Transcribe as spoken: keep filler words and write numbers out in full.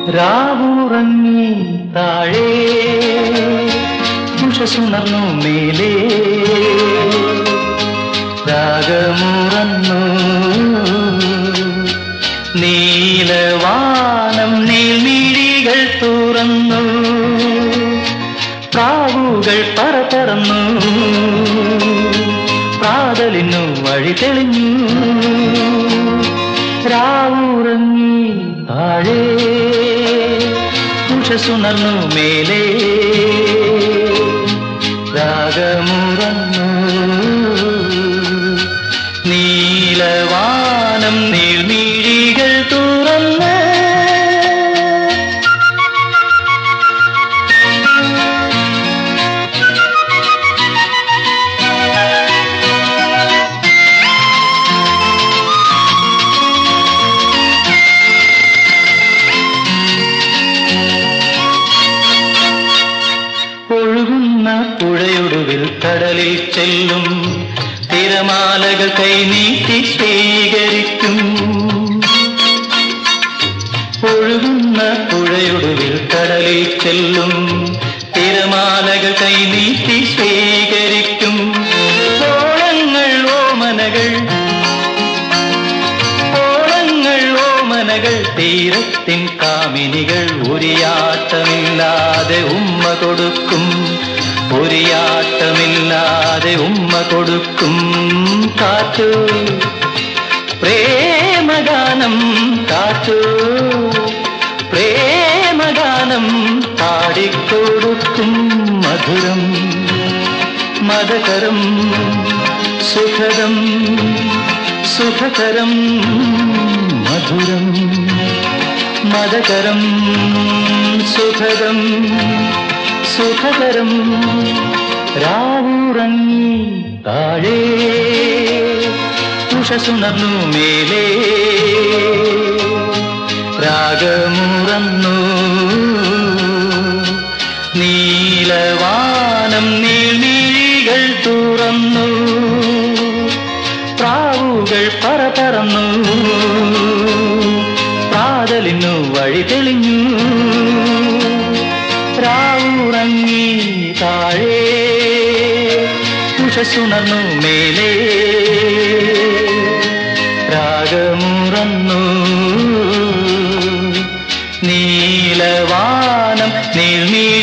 രാവുറങ്ങി താഴേ ഉഷസുണർന്നു മേലേ രാഗമുറന്നു നീലവാനം നീൽമിഴികൾ തുറന്നു പ്രാവുകൾ പറന്നു പ്രാതലിനു വഴി തെളിഞ്ഞു രാവുറങ്ങി താഴേ ഉഷസുണർന്നു മേലേ രാഗമുറന്നു നീലവാനം നീൾമിഴികൾ തുറന്നു ഒഴുകുന്ന പുഴയൊടുവിൽ കടലിൽ ചെല്ലും തിരമാലകൾ കൈനീട്ടി സ്വീകരിക്കും ഒഴുകുന്ന പുഴയൊടുവിൽ കടലിൽ ചെല്ലും തിരമാലകൾ കൈനീട്ടി സ്വീകരിക്കും ഓളങ്ങൾ ഓമനകൾ ഓളങ്ങൾ ഓമനകൾ തീരത്തിൻ കാമിനികൾ ഉരിയാട്ടമില്ലാതെ ഉമ്മ കൊടുക്കും ഉരിയാട്ടമില്ലാതെ ഉമ്മ കൊടുക്കും കാറ്റു പ്രേമഗാനം കാറ്റു പ്രേമഗാനം പാടിക്കൊടുക്കും മധുരം മദകരം സുഖദം സുഖകരം മധുരം മദകരം സുഖദം സുഖകരം രാവുറങ്ങി താഴേ ഉഷസുണർന്നു മേലേ രാഗമുറന്നു നീലവാനം നീൾമിഴികൾ തുറന്നു പ്രാവുകൾ പറന്നു പ്രാതലിനു വഴി തെളിഞ്ഞു രാവുറങ്ങി താഴേ ഉഷസുണർന്നു മേലേ രാഗമുറന്നു നീലവാനം നീൾമീ